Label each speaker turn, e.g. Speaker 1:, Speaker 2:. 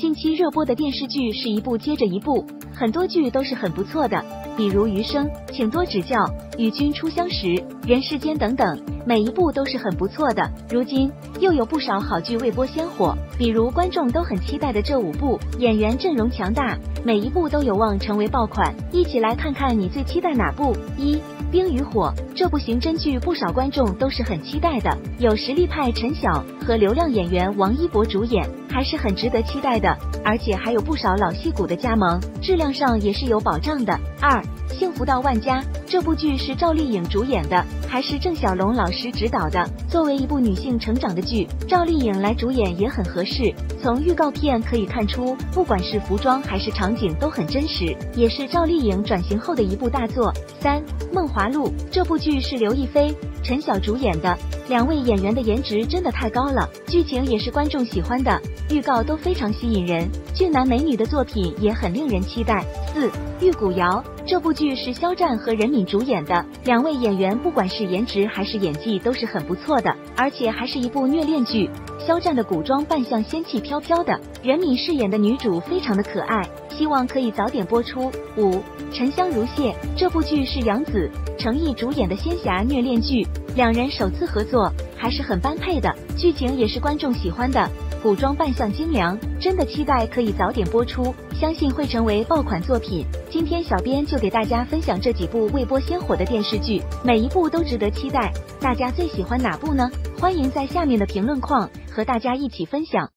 Speaker 1: 近期热播的电视剧是一部接着一部，很多剧都是很不错的，比如《余生》，请多指教，《与君初相识》，《人世间》等等，每一部都是很不错的。如今又有不少好剧未播先火，比如观众都很期待的这5部，演员阵容强大，每一部都有望成为爆款。一起来看看你最期待哪部。1. 冰与火，这部刑侦剧不少观众都是很期待的，有实力派陈晓和流量演员王一博主演，还是很值得期待的，而且还有不少老戏骨的加盟，质量上也是有保障的。2. 幸福到万家，这部剧是赵丽颖主演的，还是郑晓龙老师执导的。作为一部女性成长的剧，赵丽颖来主演也很合适。从预告片可以看出，不管是服装还是场景都很真实，也是赵丽颖转型后的一部大作。3. 梦华录，这部剧是刘亦菲、陈晓主演的，2位演员的颜值真的太高了，剧情也是观众喜欢的，预告都非常吸引人，俊男美女的作品也很令人期待。4. 玉骨遥，这部剧是肖战和任敏主演的，2位演员不管是颜值还是演技都是很不错的，而且还是一部虐恋剧。肖战的古装扮相仙气飘飘的，任敏饰演的女主非常的可爱，希望可以早点播出。5. 沉香如屑，这部剧是杨紫、程毅主演的仙侠虐恋剧，2人首次合作，还是很般配的，剧情也是观众喜欢的，古装扮相精良，真的期待可以早点播出，相信会成为爆款作品。今天小编就给大家分享这几部未播先火的电视剧，每一部都值得期待，大家最喜欢哪部呢？欢迎在下面的评论框和大家一起分享。